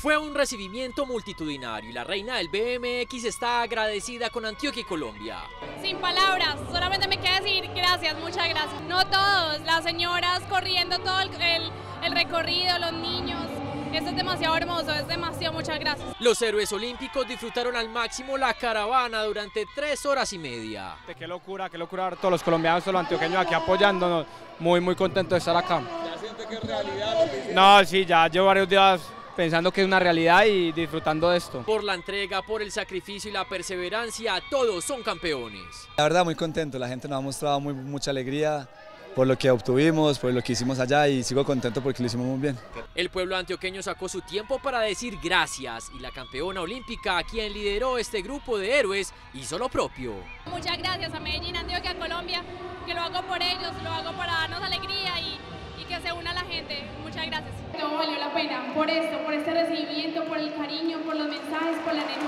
Fue un recibimiento multitudinario y la reina del BMX está agradecida con Antioquia y Colombia. Sin palabras, solamente me queda decir gracias, muchas gracias. No todos, las señoras corriendo todo el recorrido, los niños. Esto es demasiado hermoso, es demasiado, muchas gracias. Los héroes olímpicos disfrutaron al máximo la caravana durante 3 horas y media. Qué locura ver todos los colombianos, todos los antioqueños aquí apoyándonos. Muy contento de estar acá. ¿Ya siente que es realidad lo que hicieron? No, sí, ya llevo varios días pensando que es una realidad y disfrutando de esto. Por la entrega, por el sacrificio y la perseverancia, todos son campeones. La verdad muy contento, la gente nos ha mostrado mucha alegría por lo que obtuvimos, por lo que hicimos allá y sigo contento porque lo hicimos muy bien. El pueblo antioqueño sacó su tiempo para decir gracias y la campeona olímpica, quien lideró este grupo de héroes, hizo lo propio. Muchas gracias a Medellín, Antioquia, Colombia, que lo hago por ellos, lo hago para darnos alegría y que se una la gente. Muchas gracias. Todo valió la pena por esto, por este recibimiento, por el cariño, por los mensajes, por la energía.